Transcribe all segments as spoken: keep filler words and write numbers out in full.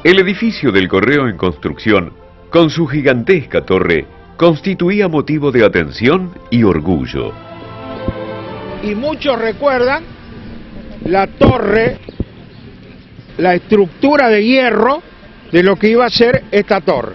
El edificio del Correo en construcción, con su gigantesca torre, constituía motivo de atención y orgullo. Y muchos recuerdan la torre, la estructura de hierro de lo que iba a ser esta torre.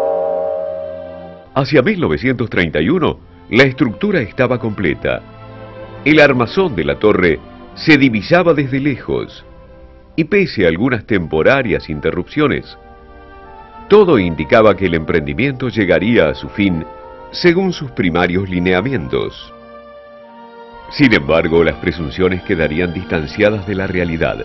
Hacia mil novecientos treinta y uno, la estructura estaba completa. El armazón de la torre se divisaba desde lejos, y pese a algunas temporarias interrupciones, todo indicaba que el emprendimiento llegaría a su fin según sus primarios lineamientos. Sin embargo, las presunciones quedarían distanciadas de la realidad.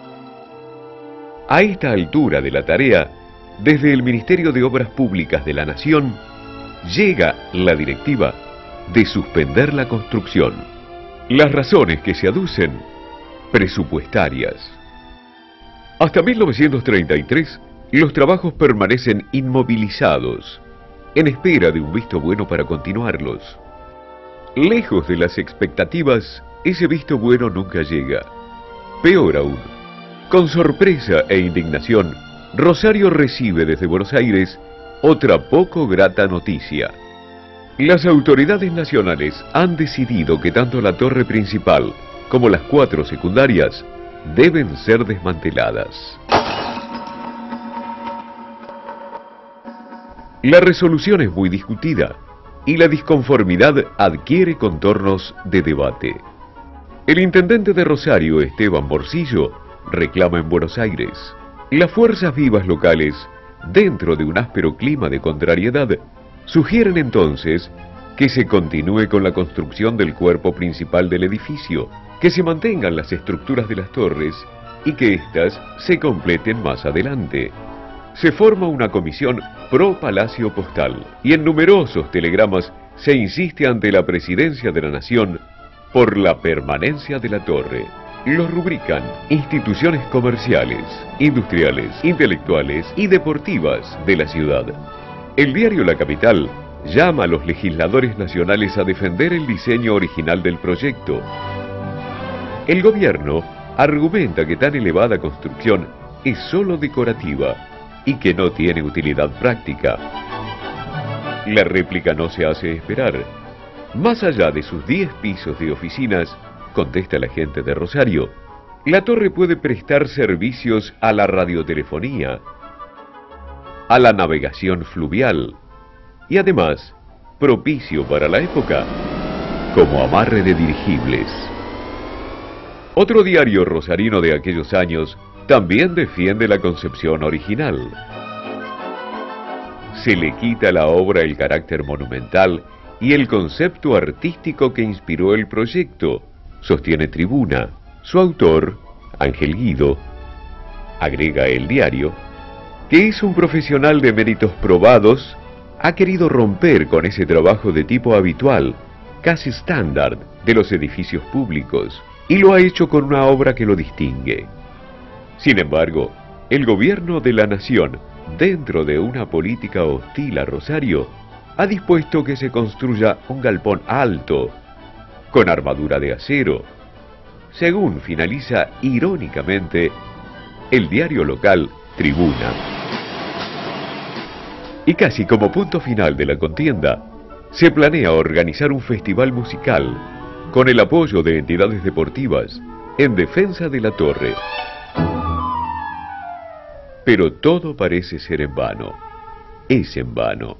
A esta altura de la tarea, desde el Ministerio de Obras Públicas de la Nación, llega la directiva de suspender la construcción. Las razones que se aducen, presupuestarias. Hasta mil novecientos treinta y tres, los trabajos permanecen inmovilizados, en espera de un visto bueno para continuarlos. Lejos de las expectativas, ese visto bueno nunca llega. Peor aún, con sorpresa e indignación, Rosario recibe desde Buenos Aires otra poco grata noticia. Las autoridades nacionales han decidido que tanto la torre principal como las cuatro secundarias deben ser desmanteladas. La resolución es muy discutida y la disconformidad adquiere contornos de debate. El intendente de Rosario, Esteban Morcillo, reclama en Buenos Aires. Las fuerzas vivas locales, dentro de un áspero clima de contrariedad, sugieren entonces que se continúe con la construcción del cuerpo principal del edificio, que se mantengan las estructuras de las torres y que éstas se completen más adelante. Se forma una comisión pro Palacio Postal y en numerosos telegramas se insiste ante la Presidencia de la Nación por la permanencia de la torre. Los rubrican instituciones comerciales, industriales, intelectuales y deportivas de la ciudad. El diario La Capital llama a los legisladores nacionales a defender el diseño original del proyecto. El gobierno argumenta que tan elevada construcción es solo decorativa y que no tiene utilidad práctica. La réplica no se hace esperar. Más allá de sus diez pisos de oficinas, contesta la gente de Rosario, la torre puede prestar servicios a la radiotelefonía, a la navegación fluvial y además, propicio para la época, como amarre de dirigibles. Otro diario rosarino de aquellos años también defiende la concepción original. Se le quita a la obra el carácter monumental y el concepto artístico que inspiró el proyecto, sostiene Tribuna. Su autor, Ángel Guido, agrega el diario, que es un profesional de méritos probados, ha querido romper con ese trabajo de tipo habitual, casi estándar, de los edificios públicos, y lo ha hecho con una obra que lo distingue. Sin embargo, el gobierno de la nación, dentro de una política hostil a Rosario, ha dispuesto que se construya un galpón alto, con armadura de acero, según finaliza irónicamente el diario local Tribuna. Y casi como punto final de la contienda, se planea organizar un festival musical con el apoyo de entidades deportivas en defensa de la torre. Pero todo parece ser en vano. Es en vano.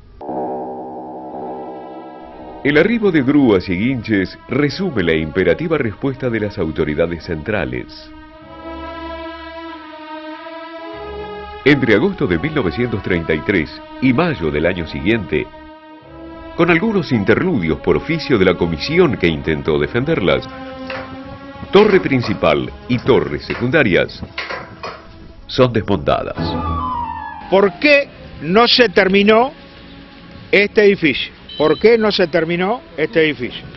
El arribo de grúas y guinches resume la imperativa respuesta de las autoridades centrales. Entre agosto de mil novecientos treinta y tres y mayo del año siguiente, con algunos interludios por oficio de la comisión que intentó defenderlas, torre principal y torres secundarias son desmontadas. ¿Por qué no se terminó este edificio? ¿Por qué no se terminó este edificio?